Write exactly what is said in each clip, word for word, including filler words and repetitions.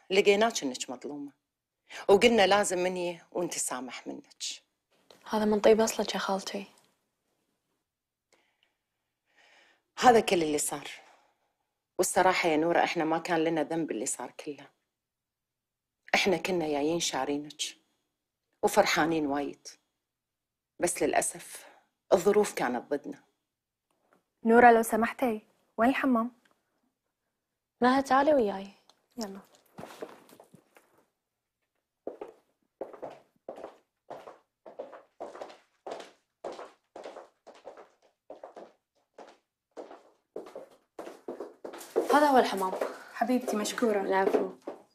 لقيناك انك مظلومة، وقلنا لازم مني وانت سامح منك. هذا من طيب أصلك يا خالتي. هذا كل اللي صار، والصراحة يا نورة احنا ما كان لنا ذنب اللي صار كله. احنا كنا جايين شارينك وفرحانين وايد، بس للأسف الظروف كانت ضدنا. نورة لو سمحتي، وين الحمام؟ نهى تعالي وياي. يلا. هذا هو الحمام. حبيبتي مشكورة. العفو.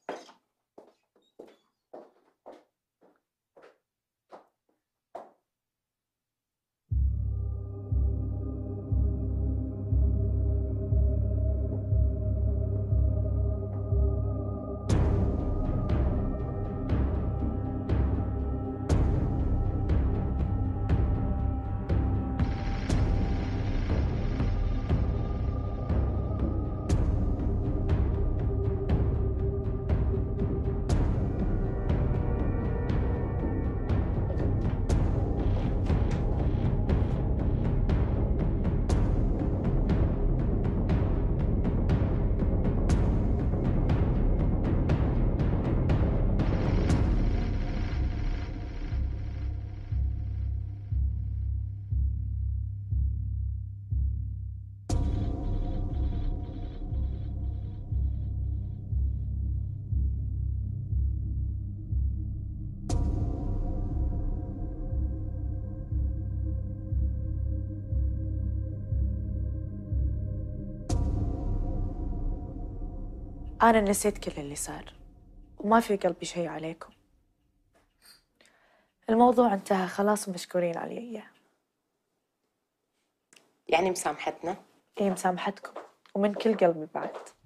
أنا نسيت كل اللي صار وما في قلبي شيء عليكم. الموضوع انتهى خلاص ومشكورين علي. يعني مسامحتنا؟ إيه مسامحتكم ومن كل قلبي بعد.